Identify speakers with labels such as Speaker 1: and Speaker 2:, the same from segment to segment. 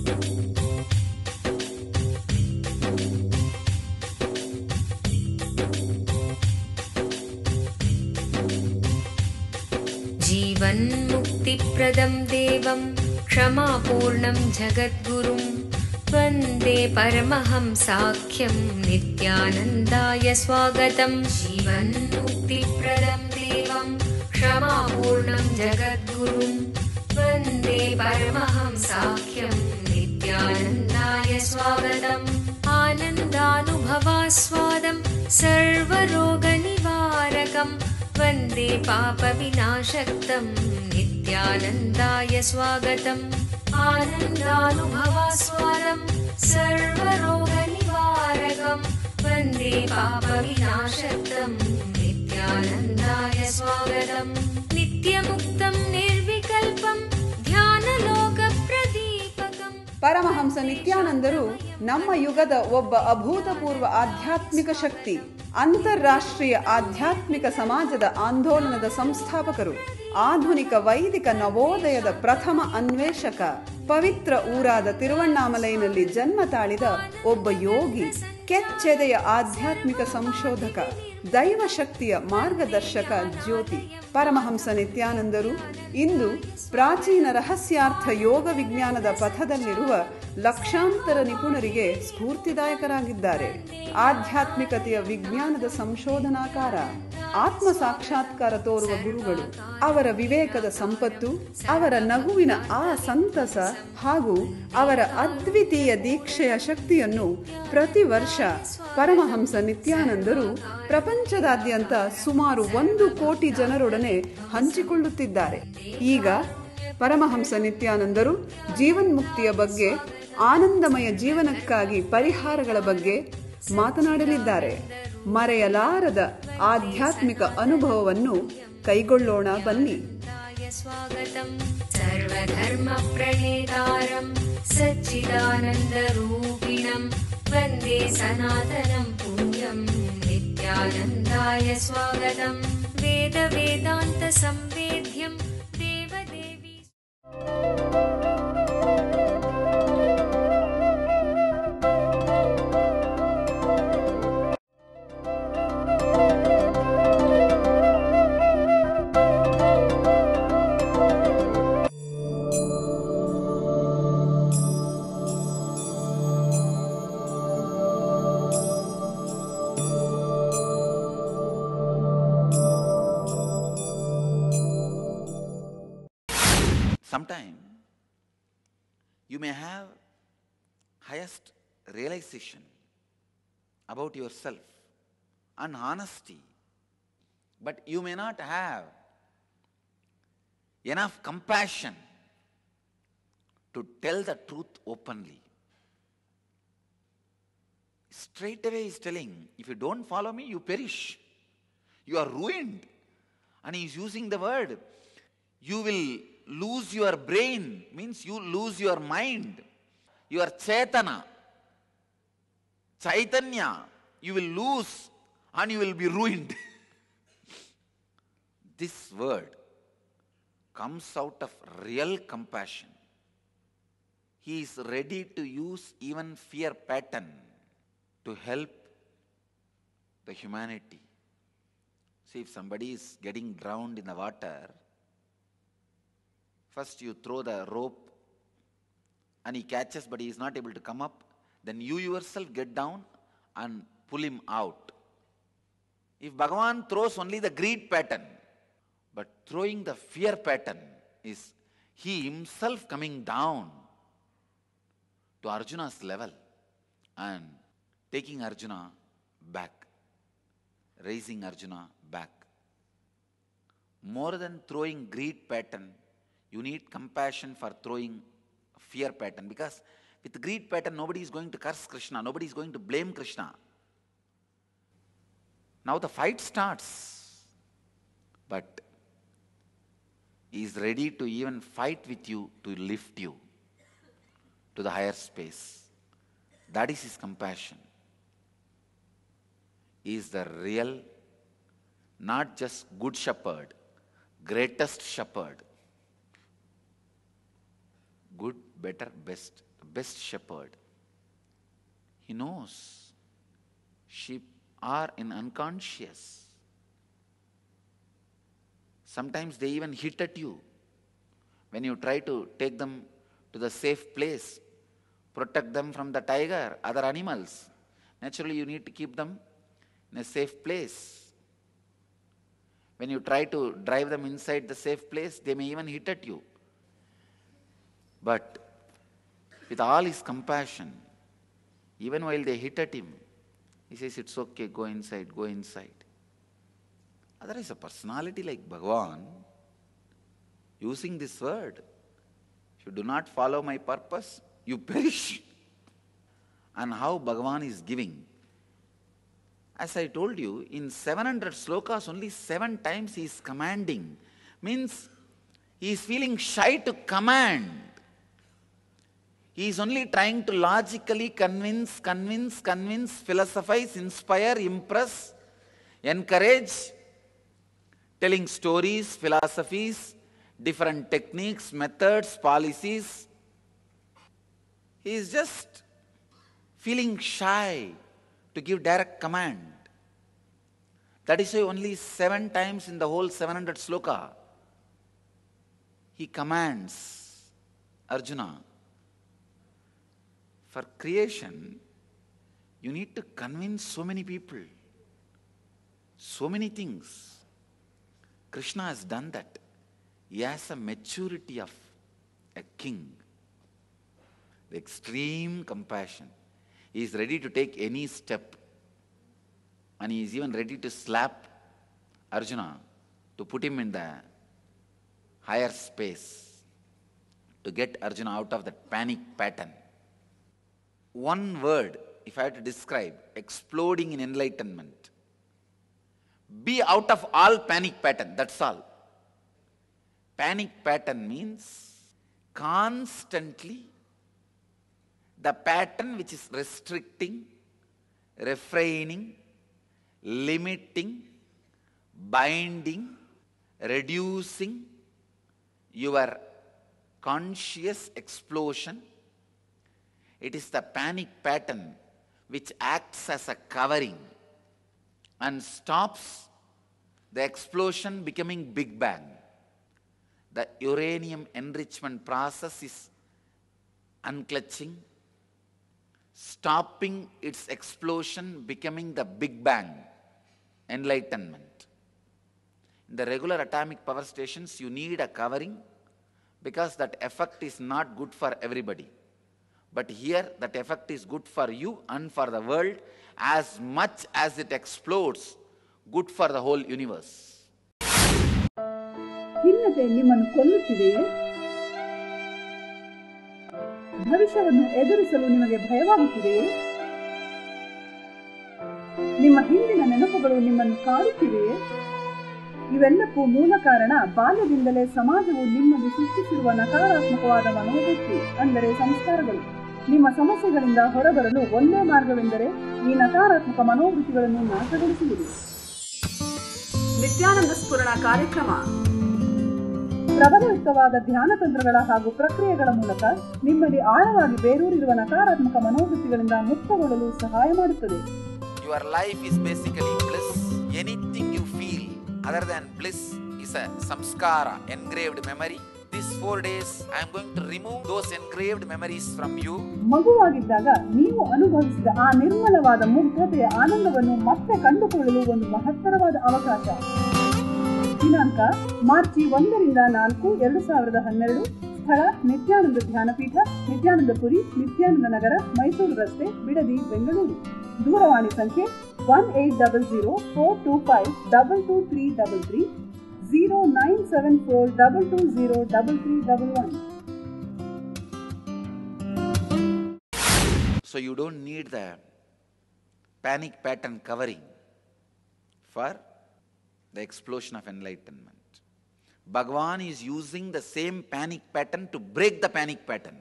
Speaker 1: जीवन्मुक्तिप्रदं देवं क्षमापूर्णं जगद्गुरुं वन्दे परमहंसाख्यं नित्यानन्दाय स्वागतं। जीवन्मुक्तिप्रदं देवं क्षमापूर्णं जगद्गुरुं वन्दे परमहंसाख्यं नित्यानन्दाय स्वागतम्। आनन्दानुभवास्वादं सर्वरोगनिवारकं वन्दे पापविनाशक्तं नित्यानन्दाय स्वागतम्। आनन्दानुभवास्वादं सर्वरोगनिवारकं वन्दे पापविनाशक्तं नित्यानन्दाय स्वागतम्। नित्यमुक्तं निर्विकल्पं ध्यानलोकप्रदीपकम्।
Speaker 2: ಪರಮಹಂಸ ನಿತ್ಯಾನಂದರು ನಮ್ಮ ಯುಗದ ಒಬ್ಬ ಅಭೂತಪೂರ್ವ ಆಧ್ಯಾತ್ಮಿಕ ಶಕ್ತಿ, ಅಂತಾರಾಷ್ಟ್ರೀಯ ಆಧ್ಯಾತ್ಮಿಕ ಸಮಾಜದ ಆಂದೋಲನದ ಸಂಸ್ಥಾಪಕರು, ಆಧುನಿಕ ವೈದಿಕ ನವೋದಯದ ಪ್ರಥಮ ಅನ್ವೇಷಕ, ಪವಿತ್ರ ಊರಾದ ತಿರುವಣ್ಣಾಮಲೈನಲ್ಲಿ ಜನ್ಮ ತಾಳಿದ ಒಬ್ಬ ಯೋಗಿ, ಕೆಚ್ಚೆದೆಯ ಆಧ್ಯಾತ್ಮಿಕ ಸಂಶೋಧಕ, ದೈವಶಕ್ತಿಯ ಮಾರ್ಗದರ್ಶಕ ಜ್ಯೋತಿ. ಪರಮಹಂಸ ನಿತ್ಯಾನಂದರು ಇಂದು ಪ್ರಾಚೀನ ರಹಸ್ಯಾರ್ಥ ಯೋಗ ವಿಜ್ಞಾನದ ಪಥದಲ್ಲಿರುವ ಲಕ್ಷಾಂತರ ನಿಪುಣರಿಗೆ ಸ್ಫೂರ್ತಿದಾಯಕರಾಗಿದ್ದಾರೆ. ಆಧ್ಯಾತ್ಮಿಕತೆಯ ವಿಜ್ಞಾನದ ಸಂಶೋಧನಾಕಾರ, ಆತ್ಮ ಸಾಕ್ಷಾತ್ಕಾರ ತೋರುವ ಗುರುಗಳು. ಅವರ ವಿವೇಕದ ಸಂಪತ್ತು, ಅವರ ನಗುವಿನ ಆ ಸಂತಸ ಹಾಗೂ ಅವರ ಅದ್ವಿತೀಯ ದೀಕ್ಷೆಯ ಶಕ್ತಿಯನ್ನು ಪ್ರತಿ ವರ್ಷ ಪರಮಹಂಸ ನಿತ್ಯಾನಂದರು ಪ್ರಪಂಚದಾದ್ಯಂತ ಸುಮಾರು 1 ಕೋಟಿ ಜನರೊಡನೆ ಹಂಚಿಕೊಳ್ಳುತ್ತಿದ್ದಾರೆ. ಈಗ ಪರಮಹಂಸ ನಿತ್ಯಾನಂದರು ಜೀವನ್ಮುಕ್ತಿಯ ಬಗ್ಗೆ, ಆನಂದಮಯ ಜೀವನಕ್ಕಾಗಿ ಪರಿಹಾರಗಳ ಬಗ್ಗೆ ಮಾತನಾಡಲಿದ್ದಾರೆ. ಮರೆಯಲಾರದ ಆಧ್ಯಾತ್ಮಿಕ ಅನುಭವವನ್ನು ಕೈಗೊಳ್ಳೋಣ ಬನ್ನಿ.
Speaker 1: ಸರ್ವಧರ್ಮ ಪ್ರಣೇತಾರಂ ಸಚ್ಚಿದಾನಂದರೂಪಿಣಂ ವಂದೇ ಸನಾತನಂ ಪುಣ್ಯಂ ನಿತ್ಯಾನಂದಾಯ ಸ್ವಾಗತಂ. ವೇದ ವೇದಾಂತ ಸಂವೇದ್ಯಂ ದೇವದೇವಿ.
Speaker 3: Sometimes you may have highest realization about yourself and honesty, but you may not have enough compassion to tell the truth openly. Straight away he is telling, if you don't follow me, you perish. You are ruined. And he is using the word, you will lose your brain, means you lose your mind, your chetana, chaitanya, you will lose and you will be ruined. This word comes out of real compassion. He is ready to use even fear pattern to help the humanity. See, if somebody is getting drowned in the water, first you throw the rope and he catches but he is not able to come up. Then you yourself get down and pull him out. If Bhagavan throws only the greed pattern, but throwing the fear pattern is he himself coming down to Arjuna's level and taking Arjuna back, raising Arjuna back. More than throwing greed pattern, you need compassion for throwing fear pattern, because with greed pattern nobody is going to curse Krishna, nobody is going to blame Krishna. Now the fight starts, but he is ready to even fight with you to lift you to the higher space. That is his compassion. He is the real, not just good shepherd, greatest shepherd. Good, better, best. the best shepherd. He knows sheep are in unconscious. Sometimes they even hit at you when you try to take them to the safe place, protect them from the tiger, other animals. Naturally, you need to keep them in a safe place. When you try to drive them inside the safe place, they may even hit at you. But with all his compassion, even while they hit at him, he says, it's okay, go inside, go inside. Otherwise, a personality like Bhagavan, using this word, if you do not follow my purpose, you perish. And how Bhagavan is giving. As I told you, in 700 slokas, only 7 times he is commanding. Means he is feeling shy to command. He is only trying to logically convince, philosophize, inspire, impress, encourage, telling stories, philosophies, different techniques, methods, policies. He is just feeling shy to give direct command. That is why only 7 times in the whole 700 sloka, he commands Arjuna. For creation, you need to convince so many people, so many things. Krishna has done that. He has a maturity of a king, the extreme compassion. He is ready to take any step, and he is even ready to slap Arjuna to put him in the higher space, to get Arjuna out of that panic pattern. One word, if I had to describe, exploding in enlightenment. Be out of all panic pattern, that's all. Panic pattern means constantly the pattern which is restricting, refraining, limiting, binding, reducing your conscious explosion. It is the panic pattern which acts as a covering and stops the explosion becoming Big Bang. The uranium enrichment process is unclutching, stopping its explosion becoming the Big Bang, enlightenment. In the regular atomic power stations, you need a covering because that effect is not good for everybody. But here, that effect is good for you and for the world as much as it explodes, good for the whole universe.
Speaker 2: ಖಿನ್ನತೆ ನಿಮ್ಮನ್ನು ಕೊಲ್ಲುತ್ತಿದೆಯೇ? ಭವಿಷ್ಯವನ್ನು ಎದುರಿಸಲು ನಿಮಗೆ ಭಯವಾಗುತ್ತಿದೆಯೇ? ನಿಮ್ಮ ಹಿಂದಿನ ನೆನಪುಗಳು ನಿಮ್ಮನ್ನು ಕಾಡುತ್ತಿವೆಯೇ? ಇವೆಲ್ಲಕ್ಕೂ ಮೂಲ ಕಾರಣ ಬಾಲ್ಯದಿಂದಲೇ ಸಮಾಜವು ನಿಮ್ಮಲ್ಲಿ ಸೃಷ್ಟಿಸಿರುವ ನಕಾರಾತ್ಮಕವಾದ ಮನೋವೃತ್ತಿ, ಅಂದರೆ ಸಂಸ್ಕಾರಗಳು. ನಿಮ್ಮ ಸಮಸ್ಯೆಗಳಿಂದ ಹೊರಬರಲು ಒಂದೇ ಮಾರ್ಗವೆಂದರೆ ಈ ನಕಾರಾತ್ಮಕ ಮನೋವೃತ್ತಿಗಳನ್ನು ನಾಶಗೊಳಿಸುವುದು. ನಿತ್ಯಾನಂದ ಸ್ಫುರಣ ಕಾರ್ಯಕ್ರಮ ಪ್ರಬಲಯುಕ್ತವಾದ ಧ್ಯಾನ ತಂತ್ರಗಳ ಹಾಗೂ ಪ್ರಕ್ರಿಯೆಗಳ ಮೂಲಕ ನಿಮ್ಮಲ್ಲಿ ಆಳವಾಗಿ ಬೇರೂರಿರುವ ನಕಾರಾತ್ಮಕ ಮನೋವೃತ್ತಿಗಳಿಂದ ಮುಕ್ತಗೊಳ್ಳಲು ಸಹಾಯ ಮಾಡುತ್ತದೆ.
Speaker 3: Your life is basically bliss. Anything you feel other than bliss is a samskara, engraved memory. These 4 days I am going to remove those engraved memories from you.
Speaker 2: ಮಗುವಾಗಿದ್ದಾಗ ನೀವು ಅನುಭವಿಸಿದ ಆ ನಿರ್ಮಲವಾದ ಮುಗ್ಧತೆಯ ಆನಂದವನ್ನು ಮತ್ತೆ ಕಂಡುಕೊಳ್ಳಲು ಒಂದು ಮಹತ್ತರವಾದ ಅವಕಾಶ. ದಿನಾಂಕ ಮಾರ್ಚ್ 1 ರಿಂದ 4, 2012. ಸ್ಥಳ ನಿತ್ಯಾನಂದ ಧ್ಯಾನಪೀಠ, ನಿತ್ಯಾನಂದಪುರಿ, ನಿತ್ಯಾನಂದ ನಗರ, ಮೈಸೂರು ರಸ್ತೆ, ಬಿಡದಿ, ಬೆಂಗಳೂರು. ದೂರವಾಣಿ ಸಂಖ್ಯೆ 1800-425-22333, 0974-220-3311.
Speaker 3: So you don't need the panic pattern covering for the explosion of enlightenment. Bhagavan is using the same panic pattern to break the panic pattern.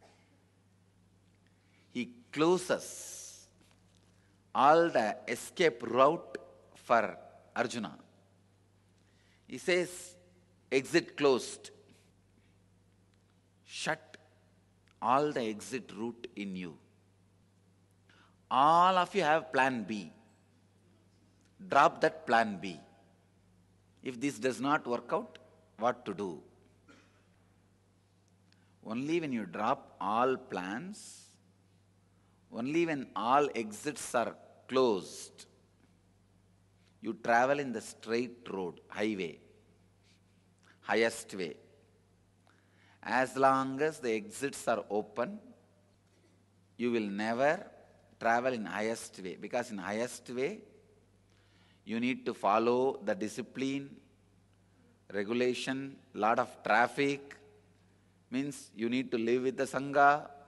Speaker 3: He closes all the escape route for Arjuna. He says, exit closed. Shut all the exit route in you. All of you have plan B. Drop that plan B. If this does not work out, what to do? Only when you drop all plans, only when all exits are closed, you travel in the straight road, highway, highest way. As long as the exits are open, you will never travel in highest way, because in highest way, you need to follow the discipline, regulation, lot of traffic, means you need to live with the Sangha.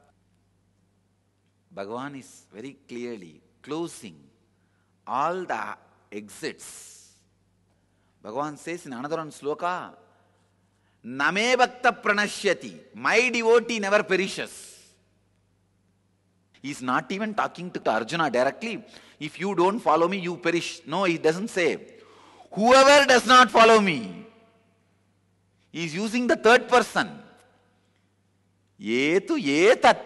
Speaker 3: Bhagavan is very clearly closing all the exits. Bhagavan says in another one sloka, Name bhakta pranashyati, my devotee never perishes. He is not even talking to Arjuna directly. If you don't follow me, you perish. No, he doesn't say, whoever does not follow me. He is using the third person. Yetu yetat.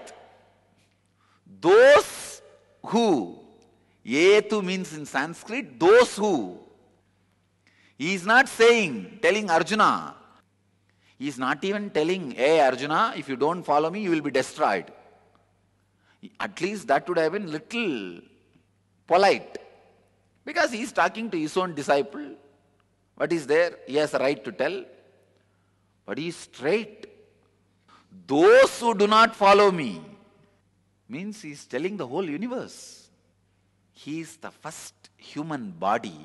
Speaker 3: Those who. Yetu means in Sanskrit, those who. He is not saying, telling Arjuna. He is not even telling, hey Arjuna, if you don't follow me, you will be destroyed. At least that would have been little polite. Because he is talking to his own disciple. What is there? He has a right to tell. But he is straight. Those who do not follow me, means he is telling the whole universe. He is the first human body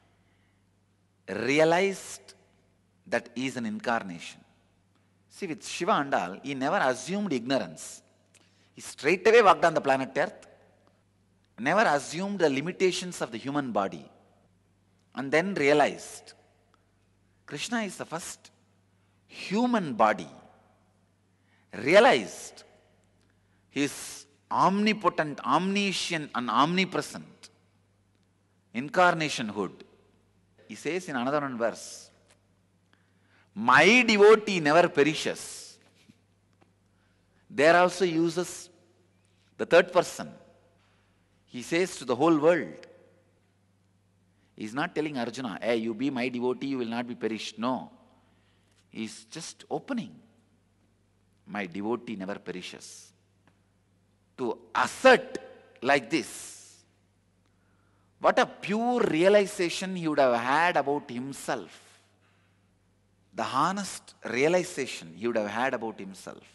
Speaker 3: realized that he is an incarnation. See, with Shiva and all, he never assumed ignorance. He straight away walked on the planet Earth, never assumed the limitations of the human body, and then realized Krishna is the first human body, realized his omnipotent, omniscient and omnipresent incarnationhood. He says in another one verse, my devotee never perishes. There also uses the third person. He says to the whole world. He is not telling Arjuna, hey, you be my devotee, you will not be perished. No. He is just opening. My devotee never perishes. To assert like this, what a pure realization he would have had about himself. The honest realization he would have had about himself.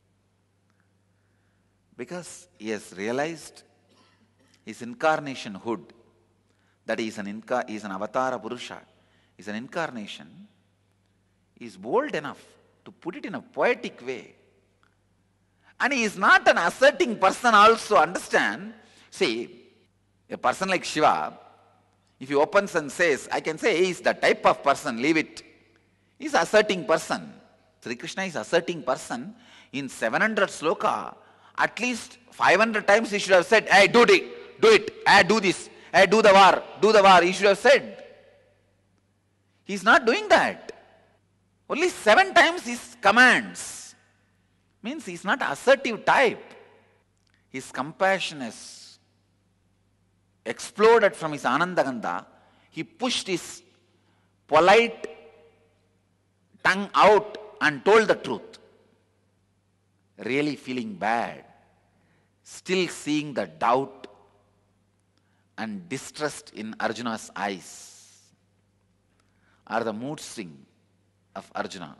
Speaker 3: Because he has realized his incarnationhood, that he is an avatara Purusha, he is an incarnation. He is bold enough to put it in a poetic way. And he is not an asserting person also, understand? See, a person like Shiva, if he opens and says, I can say he is the type of person, leave it. He is asserting person. Sri Krishna is asserting person. In 700 sloka, at least 500 times he should have said, hey, do it, hey, do this, hey, do the war, he should have said. He is not doing that. Only 7 times his commands. Means he is not assertive type. His compassion has exploded from his Anandagandha. He pushed his polite tongue out and told the truth. Really feeling bad, still seeing the doubt and distrust in Arjuna's eyes are the mood swing of Arjuna.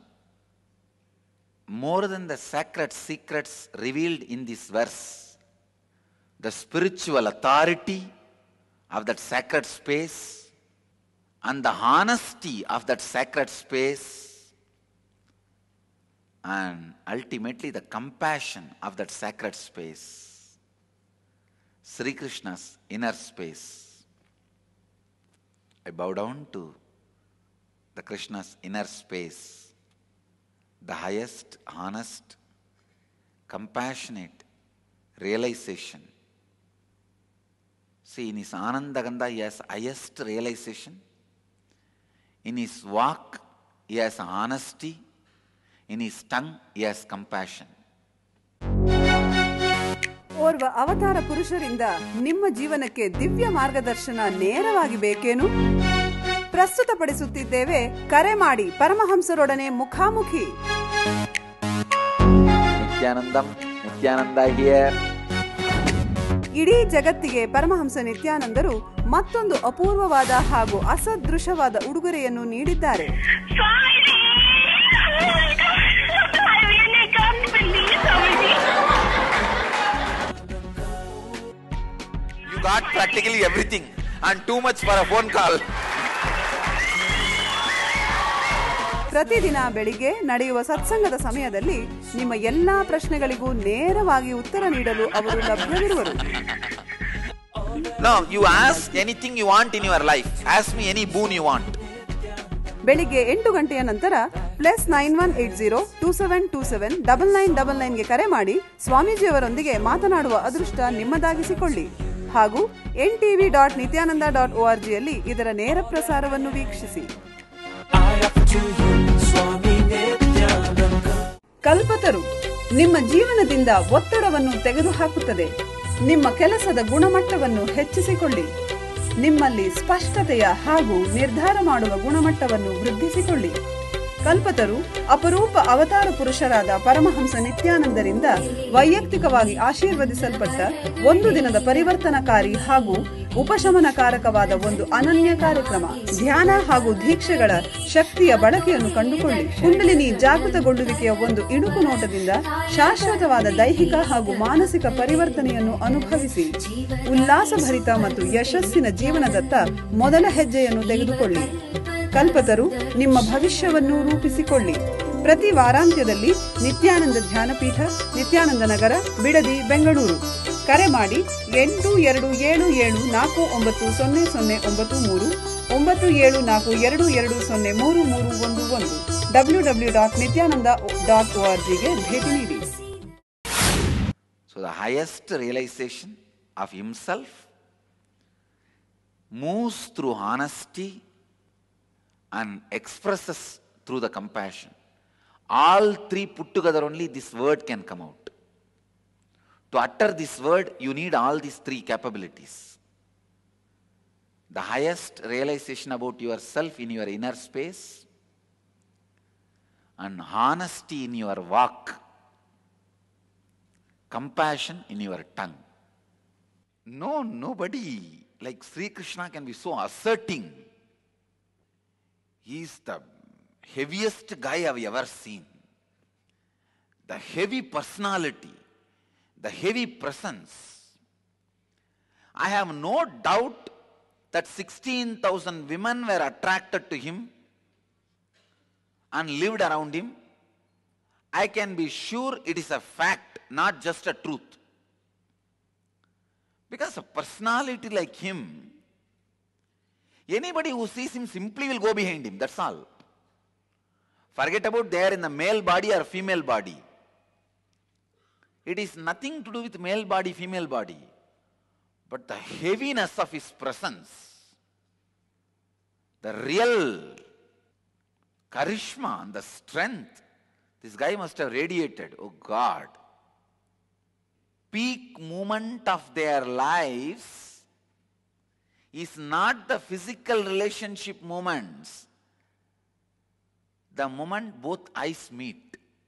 Speaker 3: More than the sacred secrets revealed in this verse, the spiritual authority of that sacred space and the honesty of that sacred space and ultimately the compassion of that sacred space, Sri Krishna's inner space. I bow down to the Krishna's inner space, the highest, honest, compassionate realization. See, in his Anandagandha, he has highest realization. In his walk, he has honesty. In his tongue, he has compassion.
Speaker 2: ಓರ್ವ ಅವತಾರ ಪುರುಷರಿಂದ ನಿಮ್ಮ ಜೀವನಕ್ಕೆ ದಿವ್ಯ ಮಾರ್ಗದರ್ಶನ ನೇರವಾಗಿ ಬೇಕೇನು? ಪ್ರಸ್ತುತಪಡಿಸುತ್ತಿದ್ದೇವೆ, ಕರೆ ಮಾಡಿ ಪರಮಹಂಸರೊಡನೆ ಮುಖಾಮುಖಿ.
Speaker 3: ನಿತ್ಯಾನಂದ ಹಿಯರ್.
Speaker 2: ಇಡೀ ಜಗತ್ತಿಗೆ ಪರಮಹಂಸ ನಿತ್ಯಾನಂದರು ಮತ್ತೊಂದು ಅಪೂರ್ವವಾದ ಹಾಗೂ ಅಸದೃಶವಾದ ಉಡುಗೊರೆಯನ್ನು ನೀಡಿದ್ದಾರೆ.
Speaker 3: You got practically everything and too much for a phone call.
Speaker 2: ಪ್ರತಿದಿನ ಬೆಳಿಗ್ಗೆ ನಡೆಯುವ ಸತ್ಸಂಗದ ಸಮಯದಲ್ಲಿ ನಿಮ್ಮ ಎಲ್ಲಾ ಪ್ರಶ್ನೆಗಳಿಗೂ ನೇರವಾಗಿ ಉತ್ತರ ನೀಡಲು ಅವರು ಲಭ್ಯವಿರುವರು.
Speaker 3: No, you ask anything you want in your life. Ask me any boon you want.
Speaker 2: ಬೆಳಿಗ್ಗೆ 8 ಗಂಟೆಯ ನಂತರ +918027279999 ಗೆ ಕರೆ ಮಾಡಿ ಸ್ವಾಮೀಜಿಯವರೊಂದಿಗೆ ಮಾತನಾಡುವ ಅದೃಷ್ಟ ನಿಮ್ಮದಾಗಿಸಿಕೊಳ್ಳಿ. ಹಾಗೂ ntv.nityananda.org ಯಲ್ಲಿ ಇದರ ನೇರ ಪ್ರಸಾರವನ್ನು ವೀಕ್ಷಿಸಿ. ಕಲ್ಪತರು ನಿಮ್ಮ ಜೀವನದಿಂದ ಒತ್ತಡವನ್ನು ತೆಗೆದುಹಾಕುತ್ತದೆ. ನಿಮ್ಮ ಕೆಲಸದ ಗುಣಮಟ್ಟವನ್ನು ಹೆಚ್ಚಿಸಿಕೊಳ್ಳಿ. ನಿಮ್ಮಲ್ಲಿ ಸ್ಪಷ್ಟತೆಯ ಹಾಗೂ ನಿರ್ಧಾರ ಮಾಡುವ ಗುಣಮಟ್ಟವನ್ನು ವೃದ್ಧಿಸಿಕೊಳ್ಳಿ. ಕಲ್ಪತರು ಅಪರೂಪ ಅವತಾರ ಪುರುಷರಾದ ಪರಮಹಂಸ ನಿತ್ಯಾನಂದರಿಂದ ವೈಯಕ್ತಿಕವಾಗಿ ಆಶೀರ್ವದಿಸಲ್ಪಟ್ಟ ಒಂದು ದಿನದ ಪರಿವರ್ತನಕಾರಿ ಹಾಗೂ ಉಪಶಮನಕಾರಕವಾದ ಒಂದು ಅನನ್ಯ ಕಾರ್ಯಕ್ರಮ. ಧ್ಯಾನ ಹಾಗೂ ದೀಕ್ಷೆಗಳ ಶಕ್ತಿಯ ಬಳಕೆಯನ್ನು ಕಂಡುಕೊಳ್ಳಿ. ಕುಂಡಲಿನಿ ಜಾಗೃತಗೊಳ್ಳುವಿಕೆಯ ಒಂದು ಇಣುಕು ನೋಟದಿಂದ ಶಾಶ್ವತವಾದ ದೈಹಿಕ ಹಾಗೂ ಮಾನಸಿಕ ಪರಿವರ್ತನೆಯನ್ನು ಅನುಭವಿಸಿ. ಉಲ್ಲಾಸಭರಿತ ಮತ್ತು ಯಶಸ್ಸಿನ ಜೀವನದತ್ತ ಮೊದಲ ಹೆಜ್ಜೆಯನ್ನು ತೆಗೆದುಕೊಳ್ಳಿ. ಕಲ್ಪತರು ನಿಮ್ಮ ಭವಿಷ್ಯವನ್ನು ರೂಪಿಸಿಕೊಳ್ಳಿ. ಪ್ರತಿ ವಾರಾಂತ್ಯದಲ್ಲಿ ನಿತ್ಯಾನಂದ ಧ್ಯಾನಪೀಠ, ನಿತ್ಯಾನಂದ ನಗರ, ಬಿಡದಿ, ಬೆಂಗಳೂರು. ಕರೆ ಮಾಡಿ 8277490093 9742220311 www.nityananda.org ಗೆ ಭೇಟಿ ನೀಡಿ.
Speaker 3: So the highest realization of himself moves through honesty and expresses through the compassion. All three put together only this word can come out. To utter this word, you need all these three capabilities. The highest realization about yourself in your inner space, and honesty in your walk, compassion in your tongue. Nobody like Sri Krishna can be so asserting. He is the heaviest guy I've ever seen. The heavy personality, the heavy presence. I have no doubt that 16,000 women were attracted to him and lived around him. I can be sure it is a fact, not just a truth. Because a personality like him, anybody who sees him simply will go behind him, that's all. Forget about they are in the male body or female body. It is nothing to do with male body, female body. But the heaviness of his presence, the real charisma and the strength, this guy must have radiated. Oh God. Peak moment of their lives is not the physical relationship moments, the moment both eyes meet.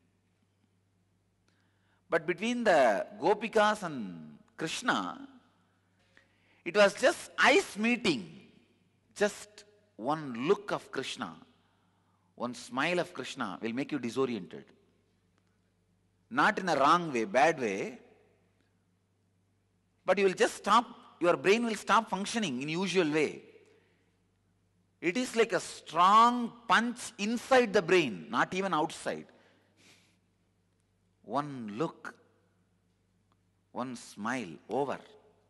Speaker 3: But between the Gopikas and Krishna, it was just eyes meeting. Just one look of Krishna, one smile of Krishna will make you disoriented. Not in a wrong way, bad way, but you will just stop, your brain will stop functioning in usual way. It is like a strong punch inside the brain, not even outside. One look, one smile, over.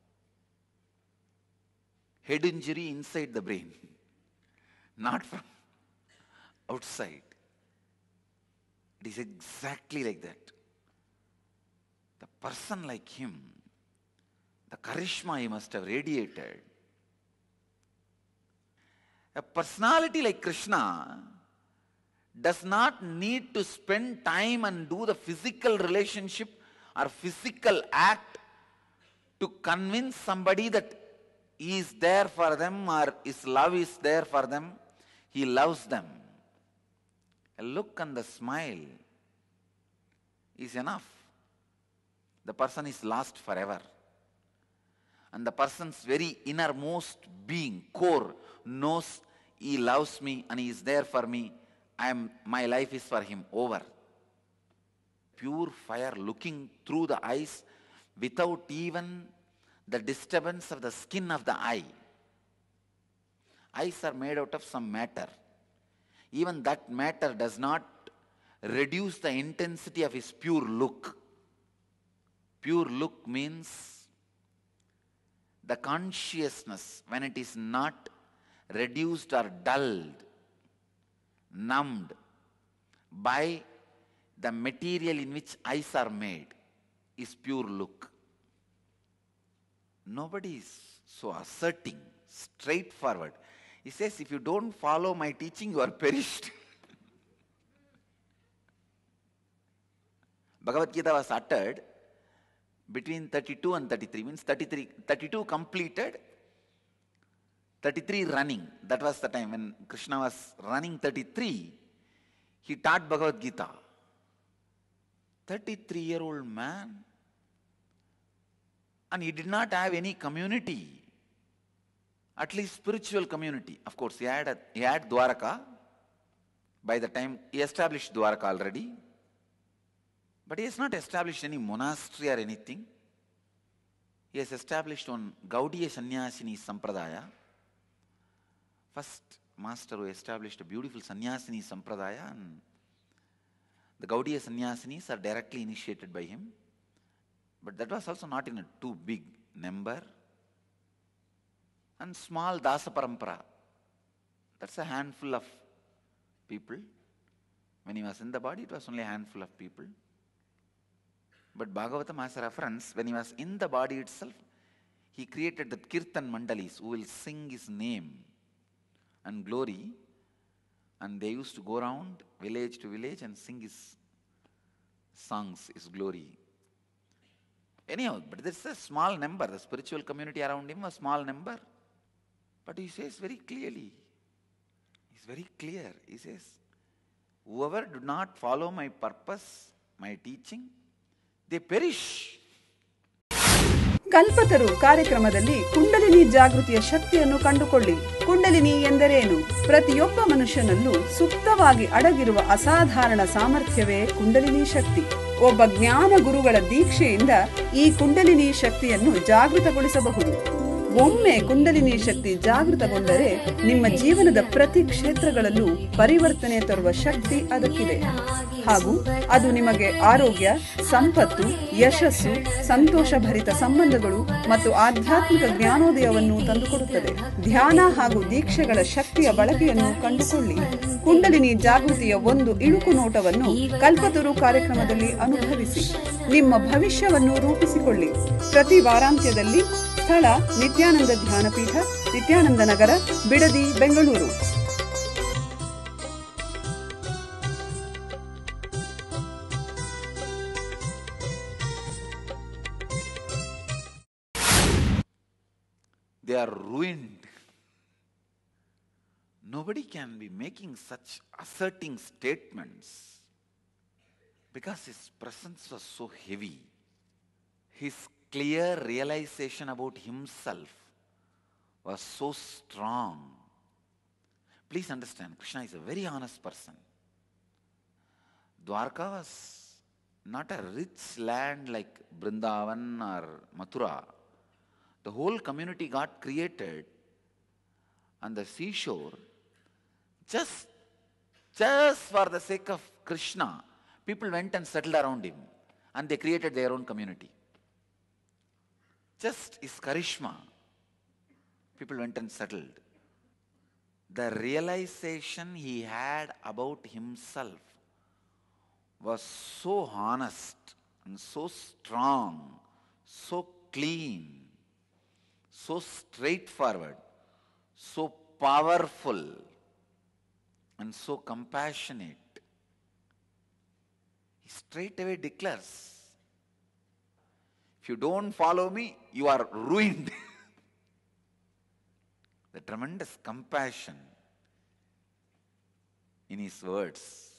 Speaker 3: Head injury inside the brain, not from outside. It is exactly like that. The person like him, the charisma he must have radiated. A personality like Krishna does not need to spend time and do the physical relationship or physical act to convince somebody that he is there for them or his love is there for them, he loves them. A look and the smile is enough. The person is lost forever. And the person's very innermost being, core, knows he loves me and he is there for me. My life is for him. Over. Pure fire looking through the eyes without even the disturbance of the skin of the eye. Eyes are made out of some matter. Even that matter does not reduce the intensity of his pure look. Pure look means the consciousness, when it is not reduced or dulled, numbed by the material in which eyes are made, is pure look. Nobody is so asserting, straightforward. He says, if you don't follow my teaching, you are perished. Bhagavad Gita was uttered between 32 and 33, means 32 completed, 33 running. That was the time when Krishna was running 33. He taught Bhagavad Gita. 33-year-old man, and he did not have any community, at least spiritual community. Of course, he had Dwaraka. By the time he established Dwaraka already, but he has not established any monastery or anything. He has established one Gaudiya Sannyasini Sampradaya. First master who established a beautiful Sannyasini Sampradaya, and the Gaudiya Sannyasinis are directly initiated by him. But that was also not in a too big number. And small Dasa Parampara. That's a handful of people. When he was in the body, it was only a handful of people. But Bhagavatam has a reference, when he was in the body itself, he created the Kirtan Mandalis who will sing his name and glory, and they used to go around village to village and sing his songs, his glory. Anyhow, but this is a small number. The spiritual community around him was a small number. But he says very clearly, he's very clear. He says, whoever do not follow my purpose, my teaching, they perish.
Speaker 2: ಕಲ್ಪತರು ಕಾರ್ಯಕ್ರಮದಲ್ಲಿ ಕುಂಡಲಿನಿ ಜಾಗೃತಿಯ ಶಕ್ತಿಯನ್ನು ಕಂಡುಕೊಳ್ಳಿ. ಕುಂಡಲಿನಿ ಎಂದರೇನು? ಪ್ರತಿಯೊಬ್ಬ ಮನುಷ್ಯನಲ್ಲೂ ಸುಪ್ತವಾಗಿ ಅಡಗಿರುವ ಅಸಾಧಾರಣ ಸಾಮರ್ಥ್ಯವೇ ಕುಂಡಲಿನಿ ಶಕ್ತಿ. ಒಬ್ಬ ಜ್ಞಾನ ಗುರುಗಳ ದೀಕ್ಷೆಯಿಂದ ಈ ಕುಂಡಲಿನಿ ಶಕ್ತಿಯನ್ನು ಜಾಗೃತಗೊಳಿಸಬಹುದು. ಒಮ್ಮೆ ಕುಂಡಲಿನಿ ಶಕ್ತಿ ಜಾಗೃತಗೊಂಡರೆ ನಿಮ್ಮ ಜೀವನದ ಪ್ರತಿ ಕ್ಷೇತ್ರಗಳಲ್ಲೂ ಪರಿವರ್ತನೆ ತರುವ ಶಕ್ತಿ ಅದಕ್ಕಿದೆ. ಹಾಗೂ ಅದು ನಿಮಗೆ ಆರೋಗ್ಯ, ಸಂಪತ್ತು, ಯಶಸ್ಸು, ಸಂತೋಷಭರಿತ ಸಂಬಂಧಗಳು ಮತ್ತು ಆಧ್ಯಾತ್ಮಿಕ ಜ್ಞಾನೋದಯವನ್ನು ತಂದುಕೊಡುತ್ತದೆ. ಧ್ಯಾನ ಹಾಗೂ ದೀಕ್ಷೆಗಳ ಶಕ್ತಿಯ ಬಳಕೆಯನ್ನು ಕಂಡುಕೊಳ್ಳಿ. ಕುಂಡಲಿನಿ ಜಾಗೃತಿಯ ಒಂದು ಇಣುಕು ನೋಟವನ್ನು ಕಲ್ಪತರು ಕಾರ್ಯಕ್ರಮದಲ್ಲಿ ಅನುಭವಿಸಿ. ನಿಮ್ಮ ಭವಿಷ್ಯವನ್ನು ರೂಪಿಸಿಕೊಳ್ಳಿ. ಪ್ರತಿ ವಾರಾಂತ್ಯದಲ್ಲಿ ಸ್ಥಳ ನಿತ್ಯಾನಂದ ಧ್ಯಾನಪೀಠ, ನಿತ್ಯಾನಂದ ನಗರ, Bidadi, Bengaluru.
Speaker 3: They are ruined. Nobody can be making such asserting statements because his presence was so heavy. His clear realization about himself was so strong. Please understand, Krishna is a very honest person. Dwarka was not a rich land like Brindavan or Mathura. The whole community got created on the seashore just for the sake of Krishna. People went and settled around him and they created their own community. Just his charisma, people went and settled. The realization he had about himself was so honest and so strong, so clean, so straightforward, so powerful, and so compassionate. He straight away declares, if If you don't follow me, you are ruined. The tremendous compassion in his words.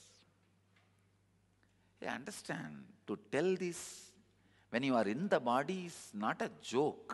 Speaker 3: You understand, to tell this when you are in the body is not a joke.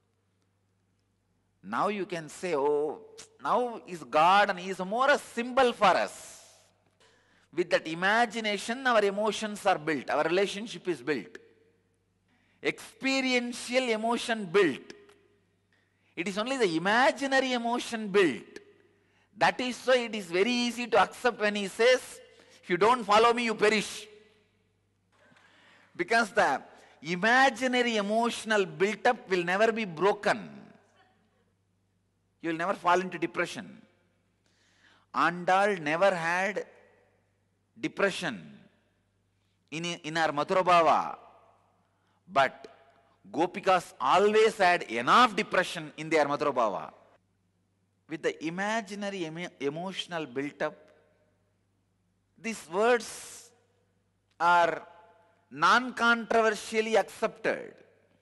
Speaker 3: Now you can say, oh, now is God and he is more a symbol for us. With that imagination, our emotions are built, our relationship is built. Experiential emotion built. It is only the imaginary emotion built. That is why it is very easy to accept when he says, if you don't follow me, you perish. Because the imaginary emotional built-up will never be broken. You will never fall into depression. Andal never had depression in our Mathurabhava. But Gopikas always had enough depression in their Mathurabhava. With the imaginary emotional built-up, these words are non-controversially accepted.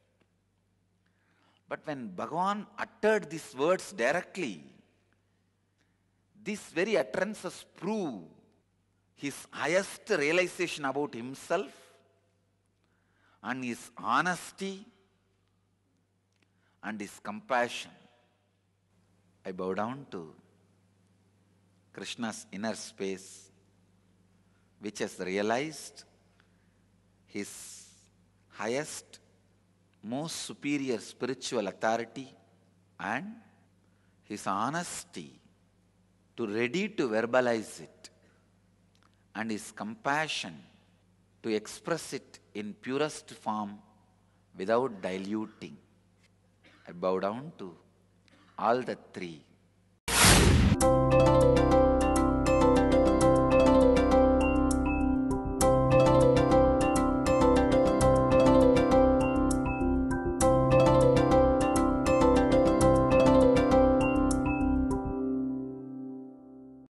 Speaker 3: But when Bhagavan uttered these words directly, these very utterances prove his highest realization about himself and his honesty and his compassion. I bow down to Krishna's inner space, which has realized his highest, most superior spiritual authority and his honesty to ready to verbalize it, and his compassion to express it in purest form without diluting. I bow down to all the three.